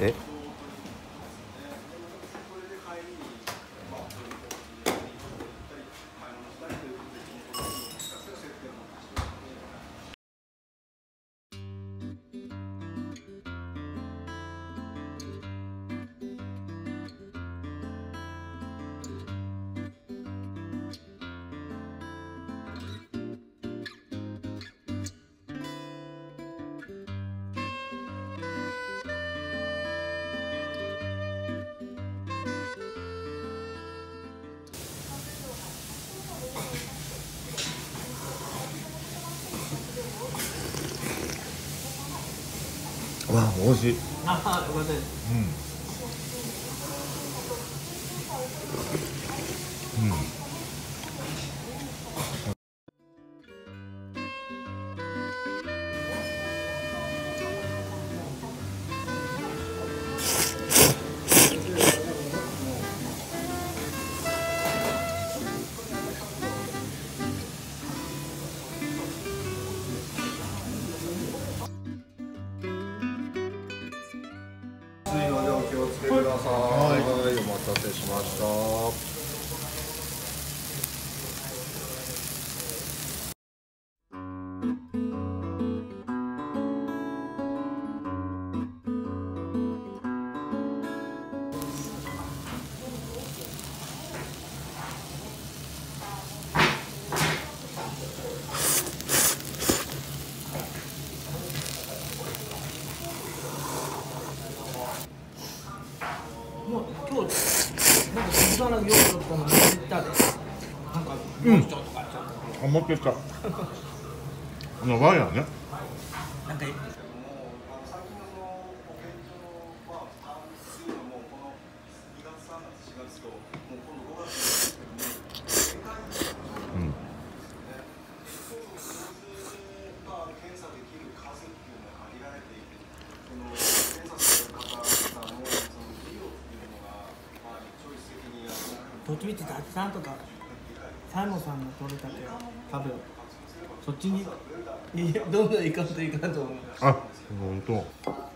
え、わあ、美味しい。 あ、よかったです。 熱いのでお気をつけください。はい、お待たせしました。 もう今日なんか静かな夜とかも行ったで、なんかもうちょっとかちょっと、 あ、持ってった。ワイヤーね。 なんかどっちみち達さんとかサイモンさんの取れたて食べよう。そっちにどんどん行かんといかんと思う。 あ、本当。